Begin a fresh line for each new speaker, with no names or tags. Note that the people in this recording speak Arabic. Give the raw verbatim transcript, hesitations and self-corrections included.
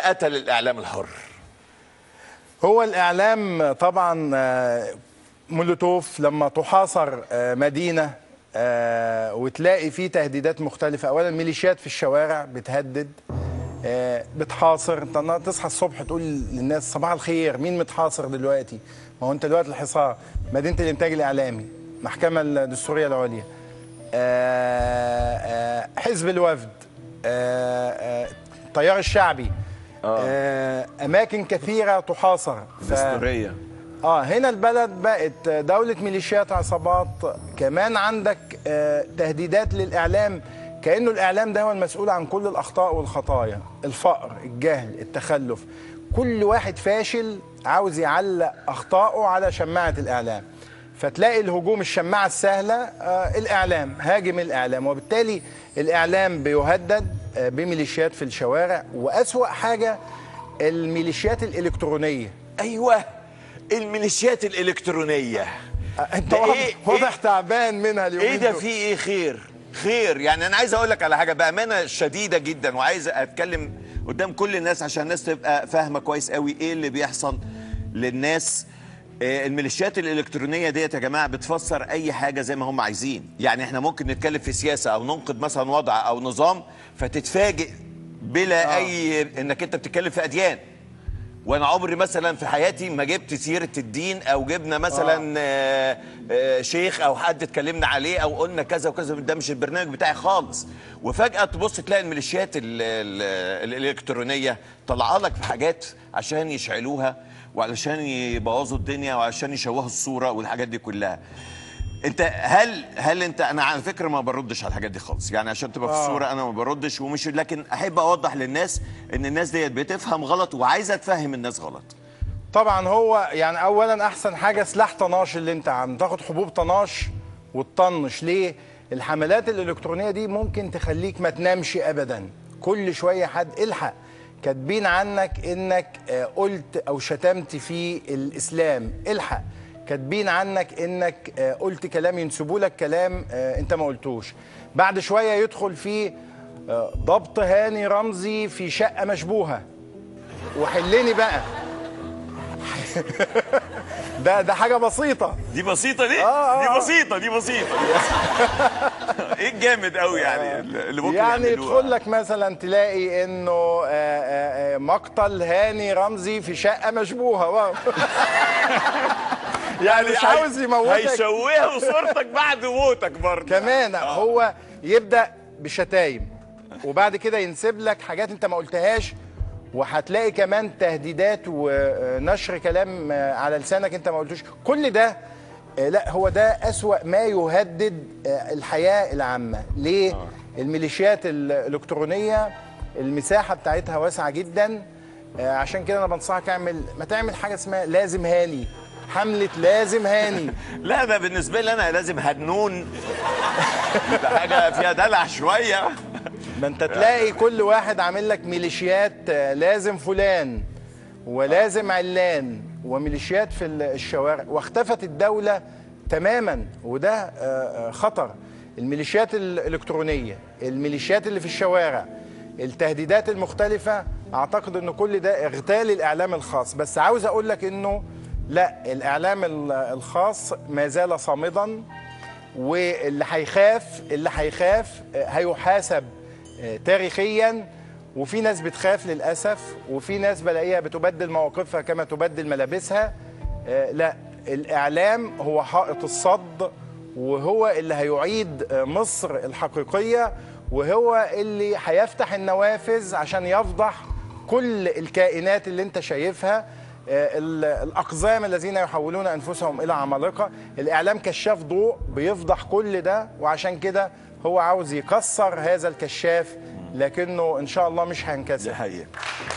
قتل الاعلام الحر؟
هو الاعلام طبعا مولوتوف لما تحاصر مدينه وتلاقي فيه تهديدات مختلفه، اولا ميليشيات في الشوارع بتهدد بتحاصر، انت تصحى الصبح تقول للناس صباح الخير مين متحاصر دلوقتي؟ ما هو انت دلوقتي الحصار مدينه الانتاج الاعلامي، المحكمه الدستوريه العليا، حزب الوفد، التيار الشعبي، آه. اماكن كثيره تحاصر.
دستوريه.
اه هنا البلد بقت دوله ميليشيات عصابات، كمان عندك آه تهديدات للاعلام، كانه الاعلام ده هو المسؤول عن كل الاخطاء والخطايا، الفقر، الجهل، التخلف، كل واحد فاشل عاوز يعلق اخطائه على شماعه الاعلام، فتلاقي الهجوم الشماعه السهله آه الاعلام، هاجم الاعلام، وبالتالي الاعلام بيهدد آه بميليشيات في الشوارع، واسوأ حاجه الميليشيات الالكترونيه.
ايوه الميليشيات الالكترونيه.
آه انت واضح إيه؟ تعبان منها اليومين
ايه ده؟ في ايه خير؟ خير يعني. انا عايز اقول لك على حاجه بامانه شديده جدا، وعايز اتكلم قدام كل الناس عشان الناس تبقى فاهمه كويس قوي ايه اللي بيحصل للناس. الميليشيات الالكترونيه ديت يا جماعه بتفسر اي حاجه زي ما هم عايزين. يعني احنا ممكن نتكلم في سياسه او ننقد مثلا وضع او نظام فتتفاجئ بلا آه. اي انك انت بتتكلم في اديان. وانا عمري مثلا في حياتي ما جبت سيره الدين او جبنا مثلا آه. آه شيخ او حد اتكلمنا عليه او قلنا كذا وكذا، ده مش البرنامج بتاعي خالص. وفجاه تبص تلاقي الميليشيات ال ال الالكترونيه طالعه لك في حاجات عشان يشعلوها وعلشان يبوظوا الدنيا وعشان يشوهوا الصوره والحاجات دي كلها. انت هل هل انت انا على فكره ما بردش على الحاجات دي خالص، يعني عشان تبقى في الصوره انا ما بردش ومش، لكن احب اوضح للناس ان الناس ديت بتفهم غلط وعايزه تفهم الناس غلط.
طبعا هو يعني اولا احسن حاجه سلاح طناش اللي انت عم تاخد حبوب طناش وتطنش. ليه؟ الحملات الالكترونيه دي ممكن تخليك ما تنامش ابدا، كل شويه حد الحق كاتبين عنك انك قلت او شتمت في الاسلام، الحق كاتبين عنك انك قلت كلام ينسبوا لك كلام انت ما قلتوش. بعد شويه يدخل في ضبط هاني رمزي في شقه مشبوهه، وحلني بقى ده ده حاجه بسيطه.
دي بسيطه دي؟
آه
دي بسيطه دي بسيطه ايه الجامد قوي يعني اللي ممكن
يعني يدخل لك مثلا تلاقي انه مقتل هاني رمزي في شقه مشبوهه يعني مش عاوز يموتك،
هيشوهوا صورتك بعد موتك برضه كمان.
آه. هو يبدا بشتايم وبعد كده ينسب لك حاجات انت ما قلتهاش، وهتلاقي كمان تهديدات ونشر كلام على لسانك انت ما قلتوش. كل ده لا هو ده أسوأ ما يهدد الحياه العامه. ليه؟ آه. الميليشيات الالكترونيه المساحه بتاعتها واسعه جدا، عشان كده انا بنصحك اعمل ما تعمل حاجه اسمها لازم هاني، حملة لازم هاني.
لا ده بالنسبة لي أنا لازم هنون ده حاجة فيها دلع شوية.
ما أنت تلاقي كل واحد عامل لك ميليشيات لازم فلان ولازم علان وميليشيات في الشوارع، واختفت الدولة تماما، وده خطر. الميليشيات الإلكترونية، الميليشيات اللي في الشوارع، التهديدات المختلفة، أعتقد أن كل ده اغتال الإعلام الخاص. بس عاوز أقول لك أنه لا، الإعلام الخاص ما زال صامدا، واللي هيخاف اللي هيخاف هيحاسب تاريخيا. وفي ناس بتخاف للأسف، وفي ناس بلاقيها بتبدل مواقفها كما تبدل ملابسها. لا، الإعلام هو حائط الصد، وهو اللي هيعيد مصر الحقيقية، وهو اللي هيفتح النوافذ عشان يفضح كل الكائنات اللي انت شايفها، الأقزام الذين يحولون أنفسهم إلى عمالقة. الإعلام كشاف ضوء بيفضح كل ده، وعشان كده هو عاوز يكسر هذا الكشاف، لكنه إن شاء الله مش هينكسر.
دي حقيقة.